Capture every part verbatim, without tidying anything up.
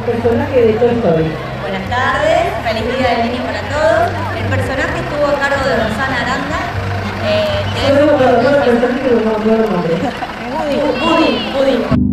personaje de Toy Story. Buenas tardes, feliz día del niño para todos. El personaje estuvo a cargo de Rosana Aranda. Eh, Yo no me acuerdo el personaje, pero no me acuerdo el nombre. Budín, Budín.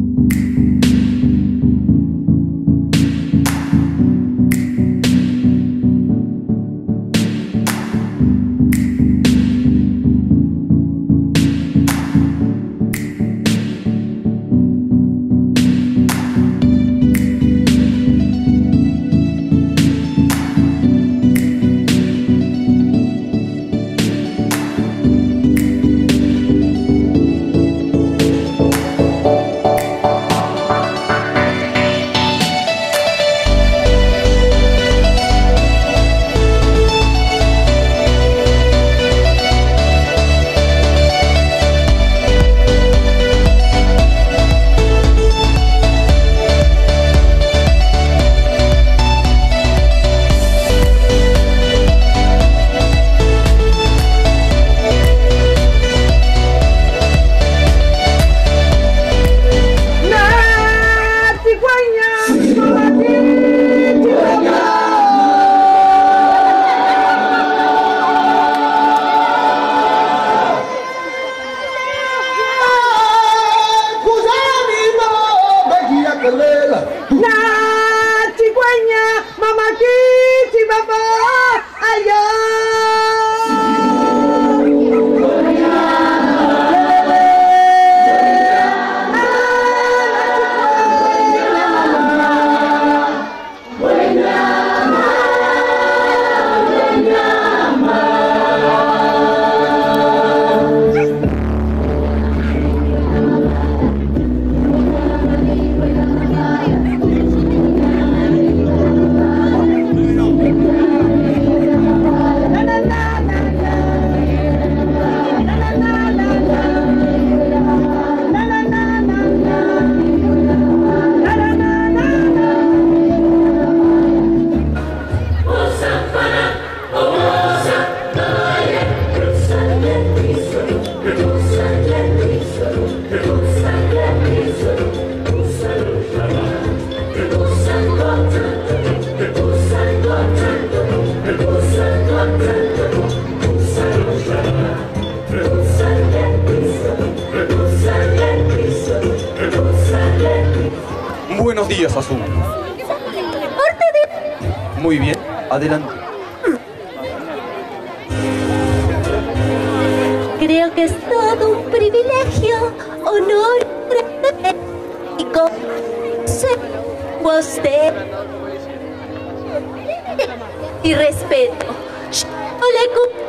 Na cigüeña, mamá kiti baba, ayo. Buenos días, Azul. Muy bien, adelante. Creo que es todo un privilegio, honor y con usted y respeto. Yo le